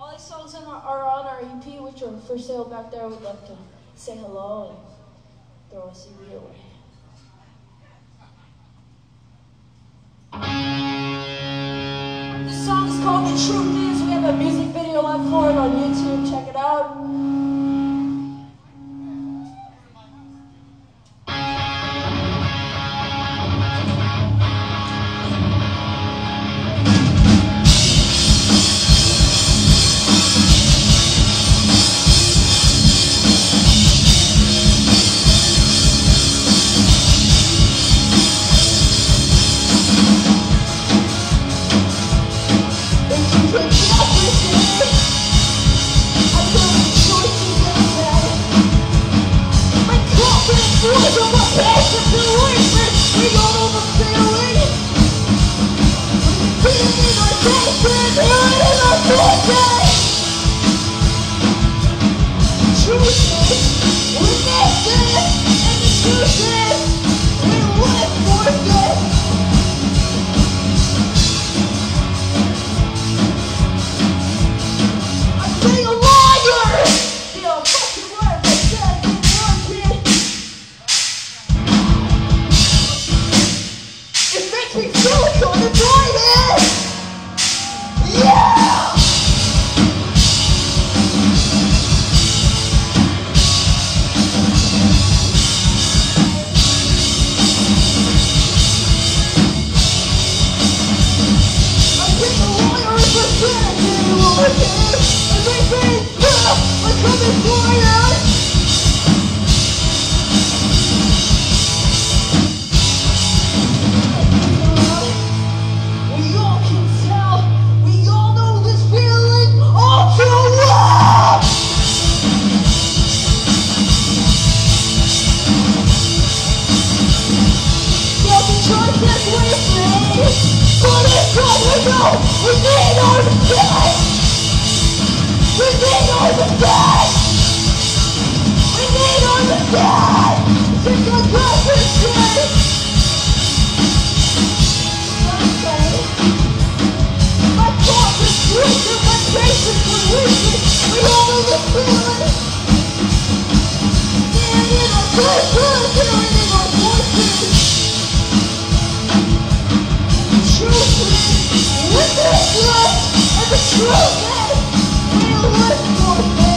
All these songs are on our EP, which are for sale back there. We'd like to say hello and throw a CD away. This song is called The Truth Is. We have a music video up for it on YouTube. Check it out. Truth is, we live for